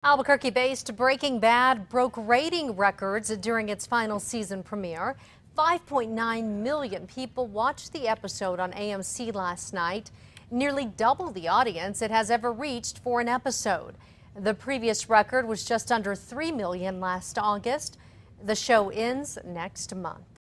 Albuquerque-based Breaking Bad broke rating records during its final season premiere. 5.9 million people watched the episode on AMC last night, nearly double the audience it has ever reached for an episode. The previous record was just under 3 million last August. The show ends next month.